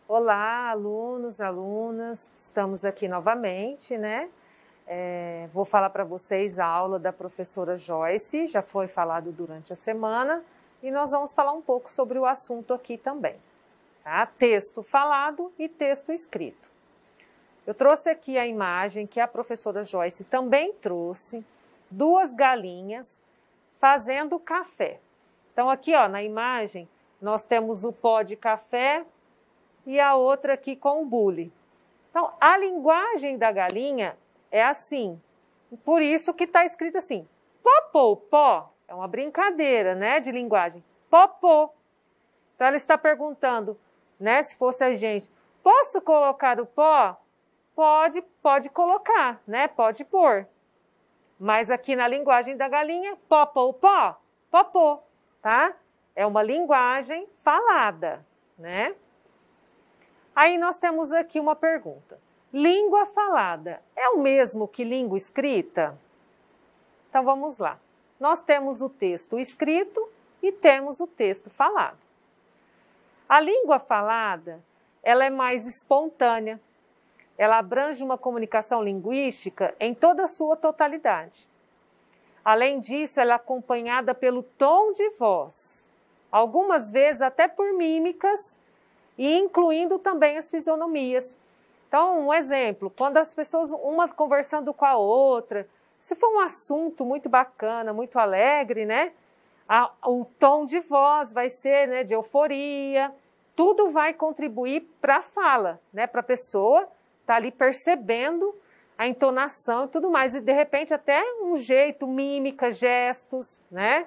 Olá, alunos, alunas, estamos aqui novamente, né? Vou falar para vocês a aula da professora Joyce, já foi falado durante a semana, e nós vamos falar um pouco sobre o assunto aqui também, tá? Texto falado e texto escrito. Eu trouxe aqui a imagem que a professora Joyce também trouxe, duas galinhas fazendo café. Então aqui, ó, na imagem, nós temos o pó de café e a outra aqui com o bule. Então, a linguagem da galinha é assim. Por isso que está escrito assim, popô, pó. É uma brincadeira, né, de linguagem. Popô. Então, ela está perguntando, né, se fosse a gente, posso colocar o pó? Pode colocar, né, pode pôr. Mas aqui na linguagem da galinha, popô, pó, popô, tá? É uma linguagem falada, né? Aí nós temos aqui uma pergunta. Língua falada é o mesmo que língua escrita? Então vamos lá. Nós temos o texto escrito e temos o texto falado. A língua falada, ela é mais espontânea. Ela abrange uma comunicação linguística em toda a sua totalidade. Além disso, ela é acompanhada pelo tom de voz, algumas vezes até por mímicas, e incluindo também as fisionomias. Então, um exemplo, quando as pessoas, uma conversando com a outra, se for um assunto muito bacana, muito alegre, né? O tom de voz vai ser, né, de euforia, tudo vai contribuir para a fala, né? Para a pessoa estar ali percebendo a entonação e tudo mais. E, de repente, até um jeito, mímica, gestos, né?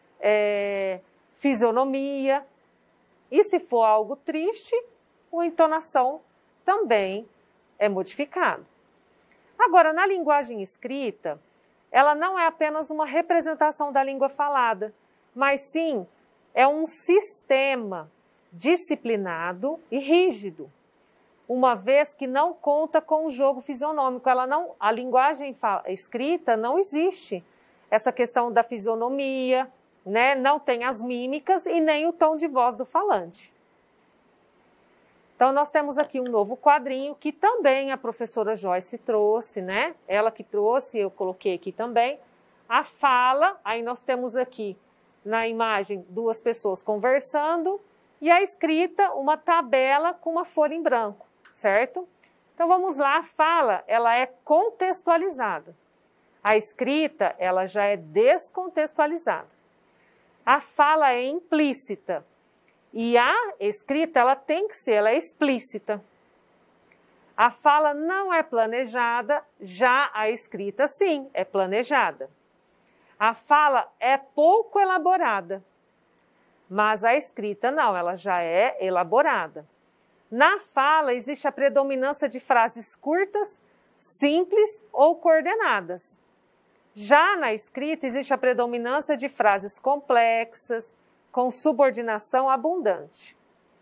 Fisionomia. E se for algo triste, a entonação também é modificada. Agora, na linguagem escrita, ela não é apenas uma representação da língua falada, mas sim é um sistema disciplinado e rígido, uma vez que não conta com o jogo fisionômico. A linguagem escrita não existe essa questão da fisionomia, né? Não tem as mímicas e nem o tom de voz do falante. Então, nós temos aqui um novo quadrinho que também a professora Joyce trouxe, né? Ela que trouxe, eu coloquei aqui também. A fala, aí nós temos aqui na imagem duas pessoas conversando e a escrita, uma tabela com uma folha em branco, certo? Então, vamos lá, a fala, ela é contextualizada. A escrita, ela já é descontextualizada. A fala é implícita e a escrita ela tem que ser, ela é explícita. A fala não é planejada, já a escrita sim, é planejada. A fala é pouco elaborada, mas a escrita não, ela já é elaborada. Na fala existe a predominância de frases curtas, simples ou coordenadas. Já na escrita existe a predominância de frases complexas, com subordinação abundante.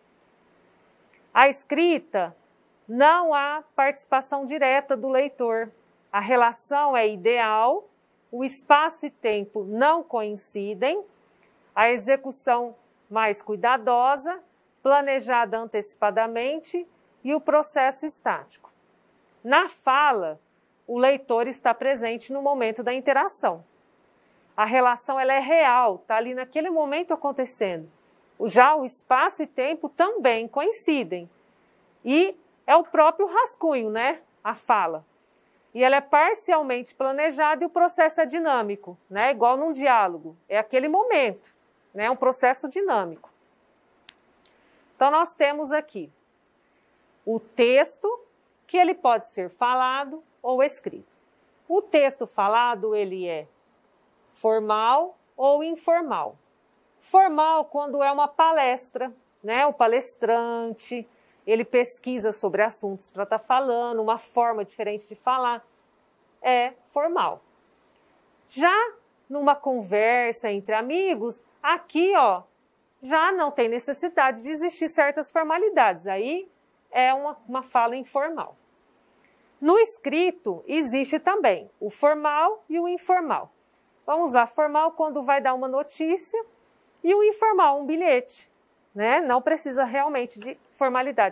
A escrita não há participação direta do leitor. A relação é ideal, o espaço e tempo não coincidem, a execução mais cuidadosa, planejada antecipadamente e o processo estático. Na fala, o leitor está presente no momento da interação. A relação ela é real, está ali naquele momento acontecendo. Já o espaço e tempo também coincidem. E é o próprio rascunho, né? A fala. E ela é parcialmente planejada e o processo é dinâmico, né? Igual num diálogo. É aquele momento, né? Um processo dinâmico. Então, nós temos aqui o texto, que ele pode ser falado ou escrito. O texto falado, ele é formal ou informal. Formal quando é uma palestra, né? O palestrante, ele pesquisa sobre assuntos para estar falando, uma forma diferente de falar, é formal. Já numa conversa entre amigos, aqui, ó, já não tem necessidade de existir certas formalidades, aí é uma fala informal. No escrito, existe também o formal e o informal. Vamos lá, formal quando vai dar uma notícia e o informal, um bilhete, né? Não precisa realmente de formalidade.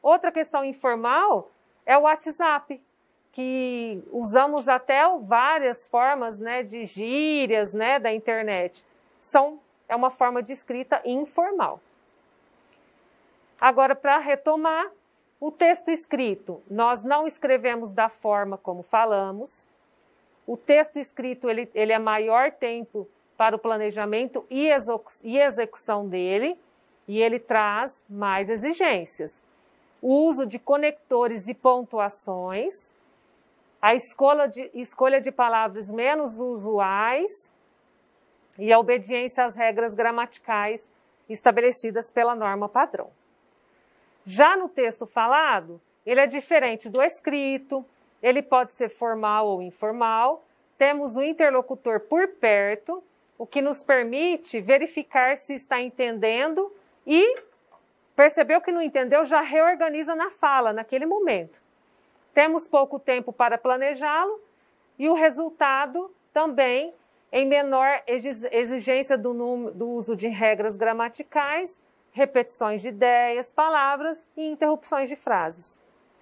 Outra questão informal é o WhatsApp, que usamos até várias formas, né, de gírias, né, da internet. É uma forma de escrita informal. Agora, para retomar, o texto escrito, nós não escrevemos da forma como falamos. O texto escrito, ele é maior tempo para o planejamento e execução dele, e ele traz mais exigências. O uso de conectores e pontuações, a escolha de palavras menos usuais e a obediência às regras gramaticais estabelecidas pela norma padrão. Já no texto falado, ele é diferente do escrito, ele pode ser formal ou informal, temos o interlocutor por perto, o que nos permite verificar se está entendendo e percebeu que não entendeu, já reorganiza na fala, naquele momento. Temos pouco tempo para planejá-lo e o resultado também em menor exigência do uso de regras gramaticais, repetições de ideias, palavras e interrupções de frases.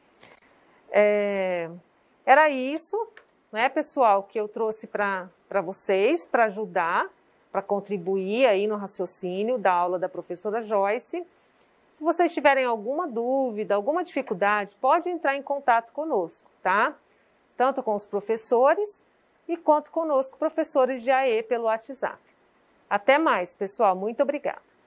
Era isso, né, pessoal, que eu trouxe para vocês, para ajudar, para contribuir aí no raciocínio da aula da professora Joyce. Se vocês tiverem alguma dúvida, alguma dificuldade, pode entrar em contato conosco, tá? Tanto com os professores e quanto conosco, professores de AE, pelo WhatsApp. Até mais, pessoal. Muito obrigada.